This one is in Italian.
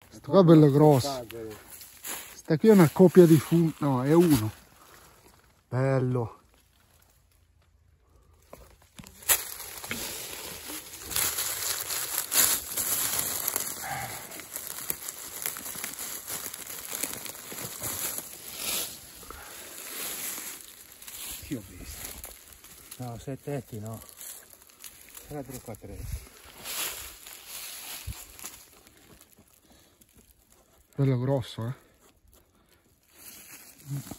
Questo qua è bello grosso. Questa qui è una coppia di funghi. No, è uno. Bello. Che ho visto? No, 7 etti no. 3-4 etti. Bello grosso, eh.